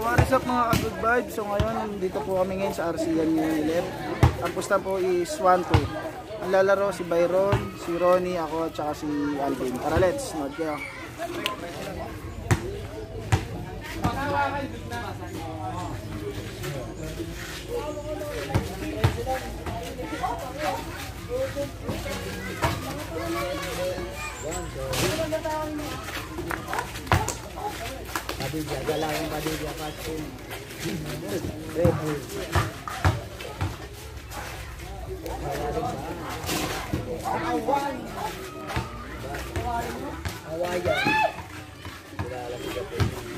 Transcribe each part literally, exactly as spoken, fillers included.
what is up mga ka-good vibes? So ngayon, dito po kami ngayon sa R C N Unilep. Ang pusta po is one two. Ang lalaro si Byron, si Ronnie, ako at saka si Alvin. Tara, let's nood kayo. Padilla, galawin Padilla, Patin. Red Bull. Awan. Awayan. Kilala ko po.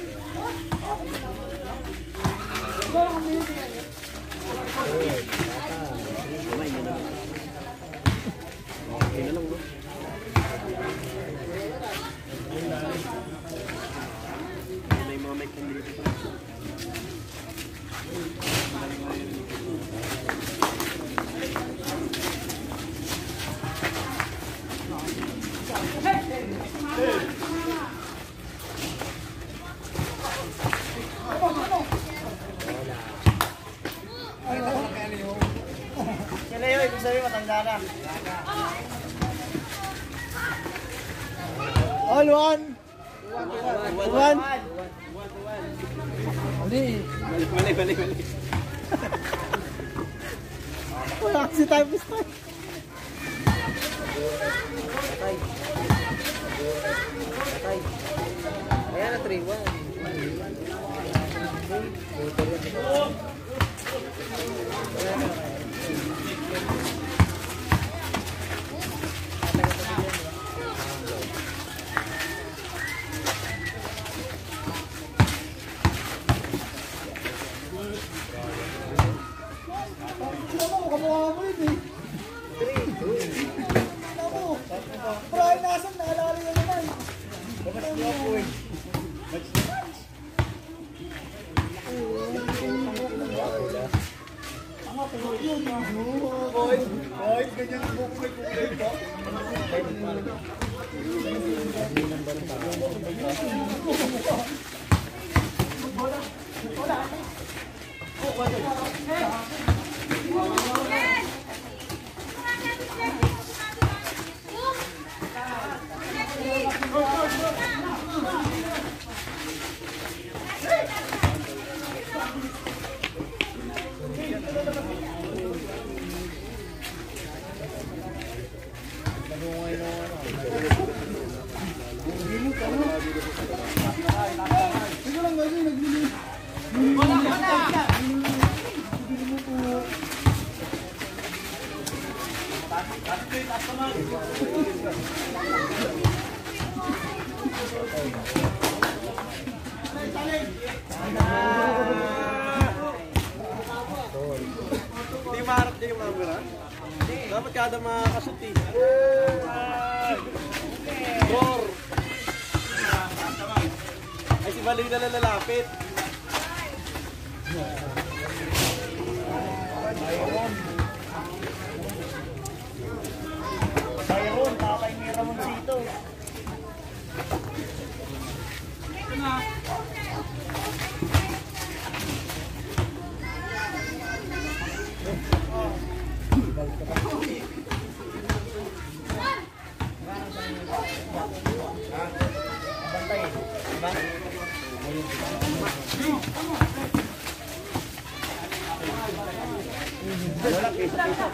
Kaya ibig sabihin matanda na. All one. One. Hindi. Balik, balik, balik, balik. Wala kasi tayo basta. Patay. Patay. Ayan na three one. Boy, boy, ganyan ang bukulay-bukulay ba? Hindi maharap din yung mga gano'n. Dapat kada mga kasuti. Door! Ay si Baloy na lalapit. Bayron, kakay ni Ramoncito. Ito na. Bantay, diba? Wala kisa-kisa.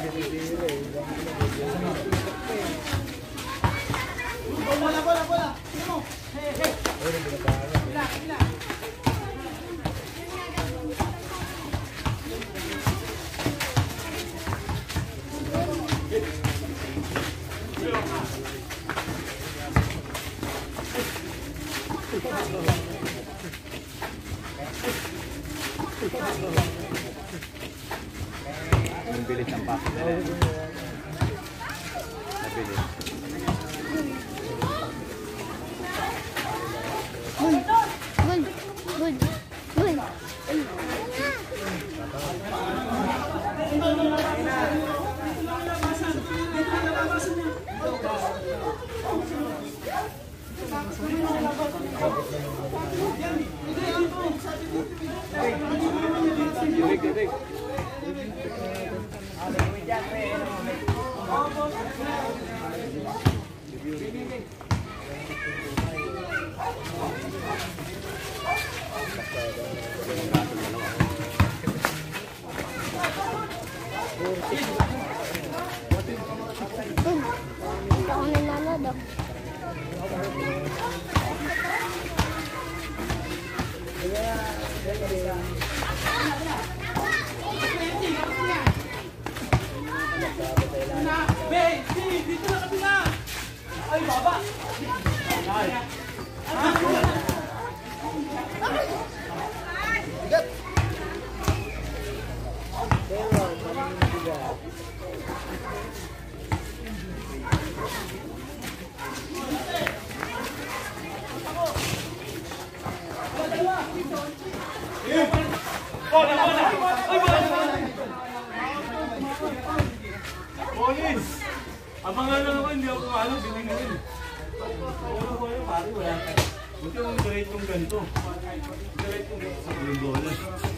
Bola, bola, bola. Hey, hey. Bila, bila. Ang bilis ng pasok nila. Nabilis. Good. Good. Good. Good. Ako nanalo. Dito na kami na! Ay, baba! Ay! Boys! Abangan na naman, hindi ako kumalo, binigyan. Wala ko yun, pari, wala ka. Buti yung direct yung ganito. Direct yung ganito sa blue dollar.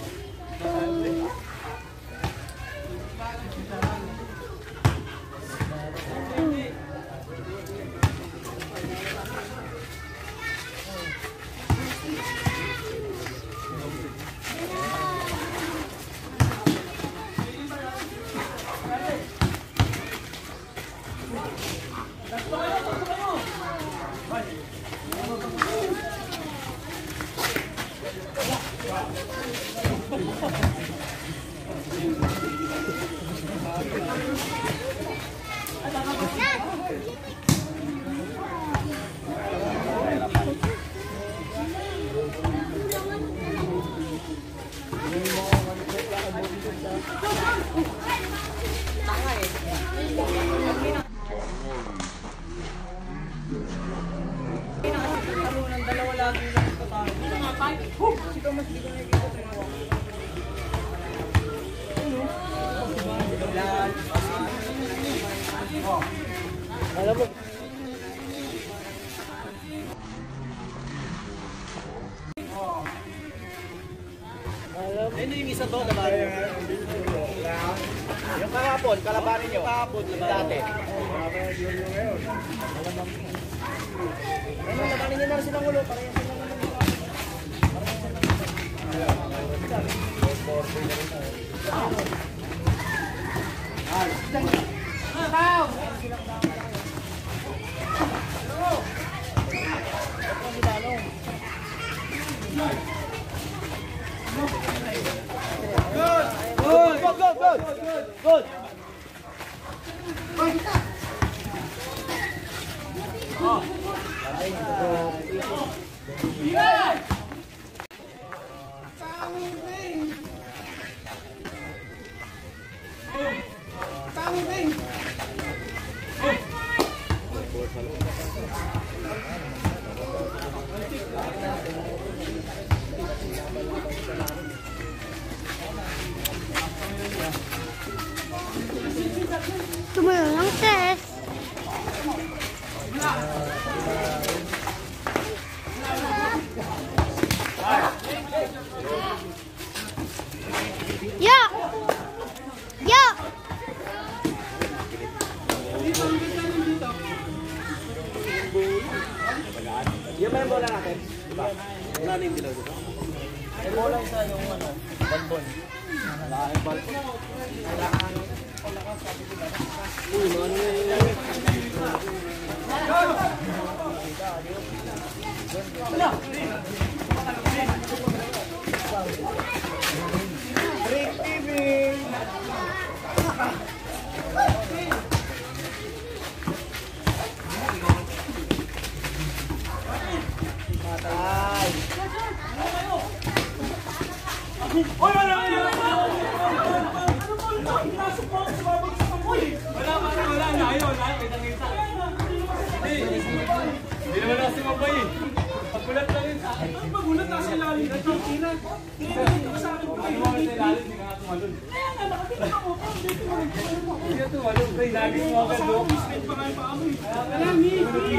Alam mo. Ano yung isa to? Yung kahapon, kalabanin nyo. Kahapon, dati. Ano, labanin nyo na silang ulo. Parehas sila naman. Good! Good! Good! Good! Good! Oh! Yeah! Tumayo lang, Tess. Yo! Yo! Yung may bola natin, diba? Wala na yung dilaw dito. May bola isa yung ano, balbon. Wala yung balbon. Kailangan uy, mga ano yung Rick T V! Matay! Oy, wala! Wala, wala, wala, layo, layo, kitang-kita. Hindi naman ako si Mabay eh. Pagbulat lang yun sa akin. Ay, magulat na sa ilalim. Nagkikina. Hindi ka sa akin. Ano mo sa ilalim, hindi ka nga tumalun. Kaya nga, nakakita ako. Hindi ka tumalun. Kaya lagi mo ako gando. Spend pa kayo pa ako eh. Alam, hindi.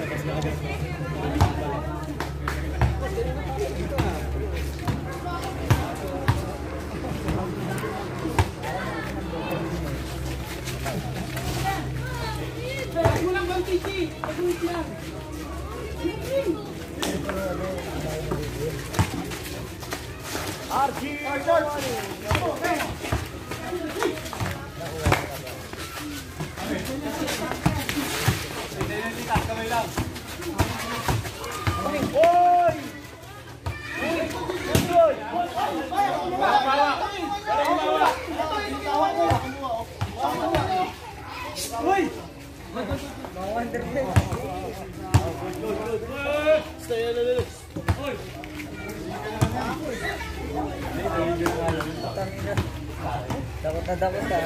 Takot na takot ka.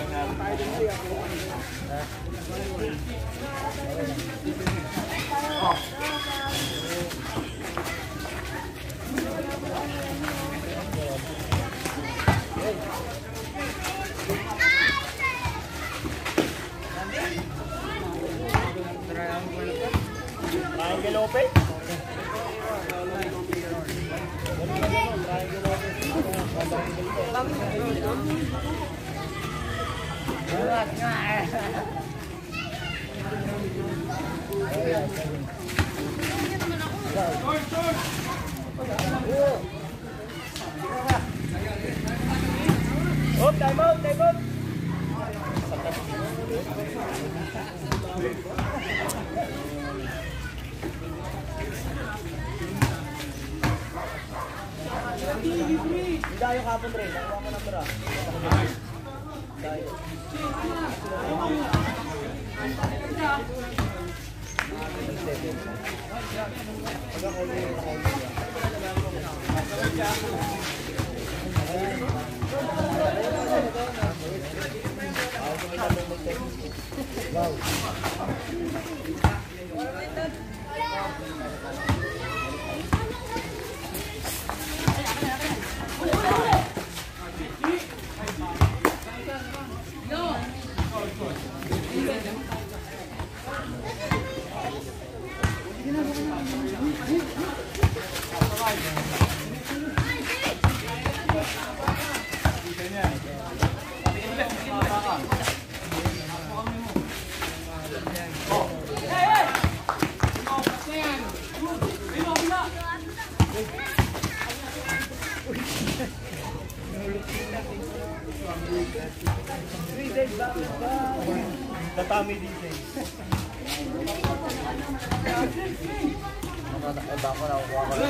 Triangle open? Oh, time out, time out. Dayo kapon rin. Nakuha ko ng pera. Dayo. Wow. Tatami D J. Nakakaiba ko na kuha ko.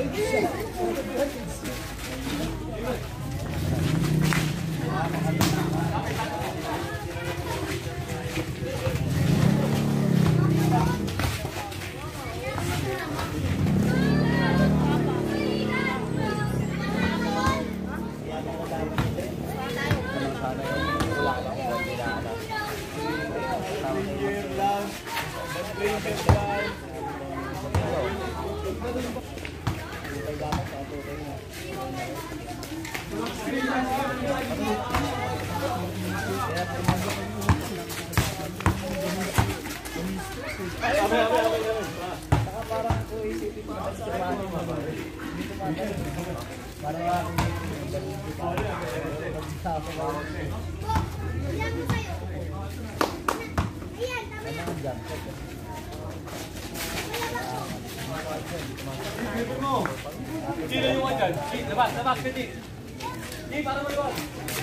Parang ko isipin ko sa bahay mo. Dito pa tayo. Parang ako Sino yung one dyan? Labas, labas, pwede. Di, para maliwag.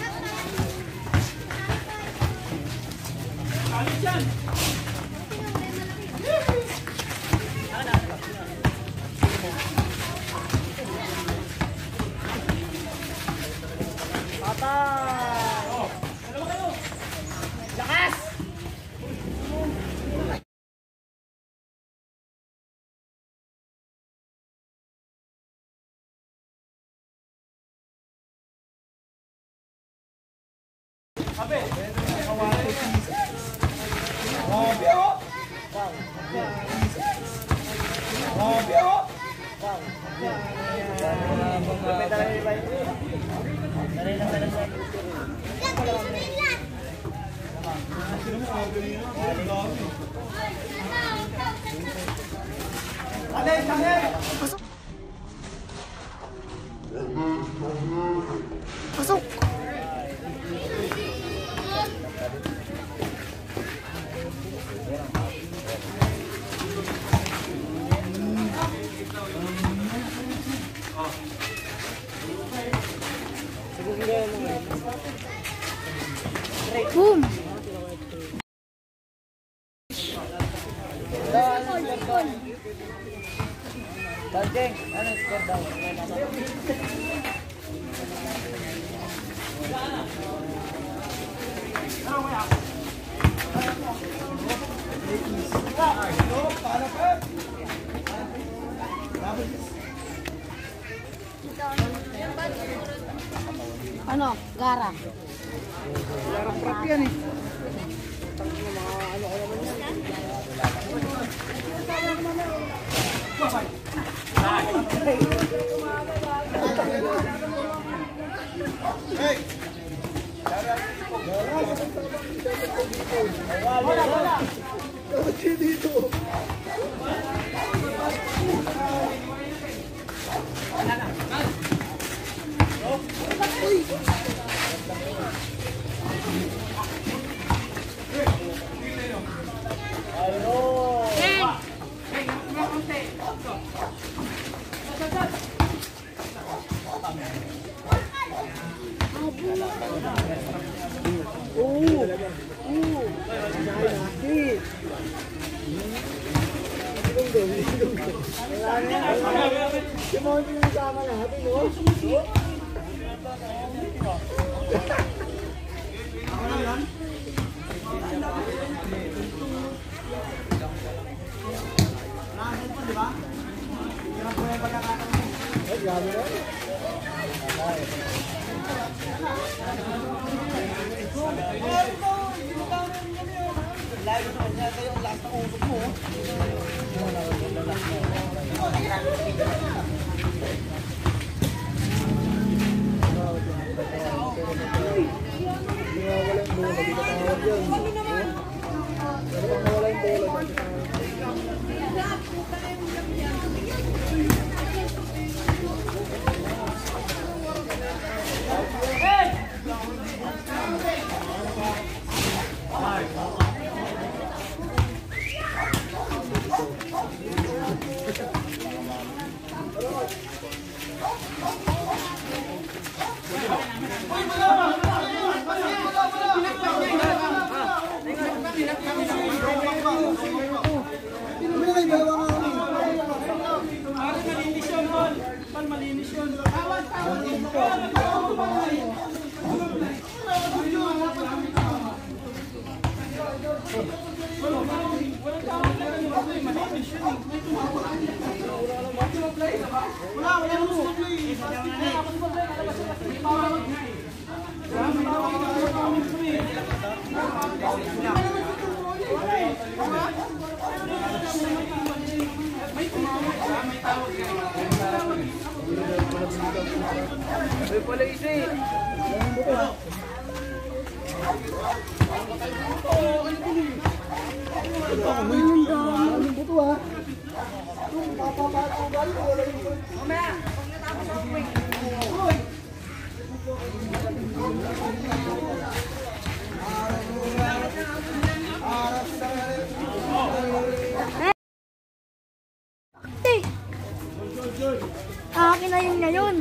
Alis yan! patay! Oh, dalawa kayo! Lakas! Sabi! Oh, biyo! Oh, biyo! Dali lang, dali lang. Sino mo? Pasok. Pasok. Boom. Daljeng, ano score daw? Ano? Gara. Larang prop yan eh. Akin na yun ngayon.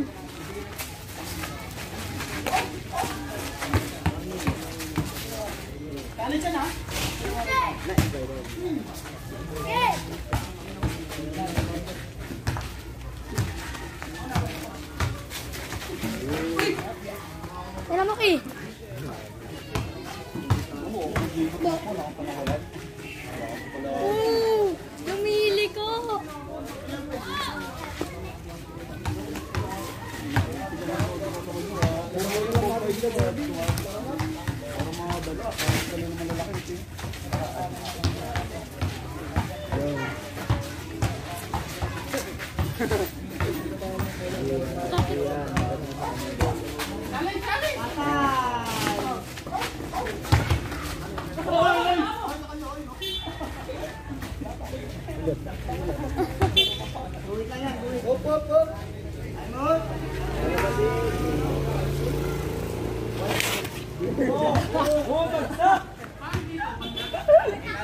Kanin siya na? Tira mo ki. Oo, lumili ko.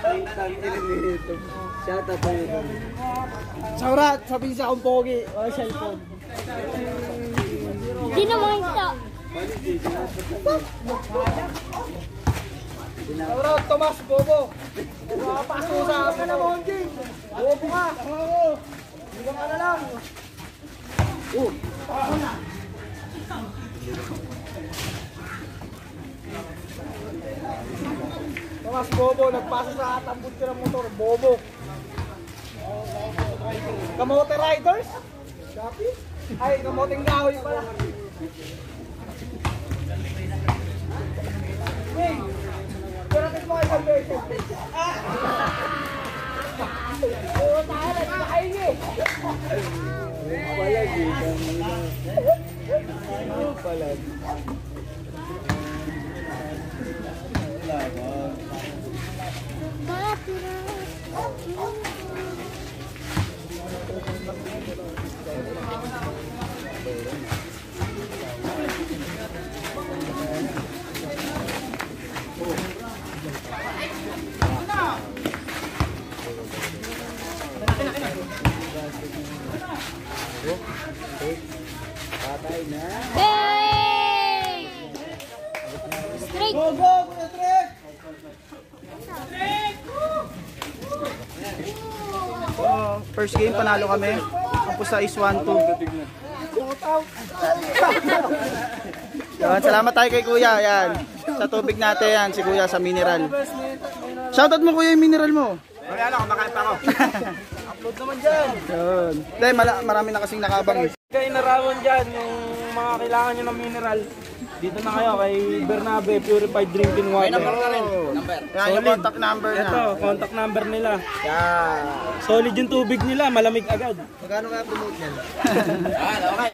Shout out tayo. Saurat, sabihin sa akong pogi. O, cellphone. Hindi naman ito. Saurat, Tomas, bobo. Makapasok sa akin ka na, Monty. Bobo ka. Oo. Hindi ka na lang. Oh. Tomas, bobo. Nagpasa sa atambut ka ng motor. Bobo. Kamote Riders? Shopee? Ay, kamoting kahoy pala. Hey! Pero natin mo isang version. Oo, tayo na. Nakain eh. Palag eh. Palag. Patay na. Hey! Straight. Go, go! Kuya Trek! So, first game panalo kami. Ang pusta is one two. Yan, salamat tayo kay Kuya. Yan. Sa tubig natin yan, si Kuya sa mineral. Shoutout mo Kuya yung mineral mo. Wala na, kumakain pa ako. Upload naman dyan. Yun. Dahil mala- marami na kasing nakabang. Kayo narawan dyan, yung mga kailangan nyo ng mineral. Dito na kayo kay Bernabe, Purified Drinking Water. Yan yung contact number Ito, na. contact number nila. Yan. Solid yung tubig nila, malamig agad. Magkano kaya promote yan? Ah, okay.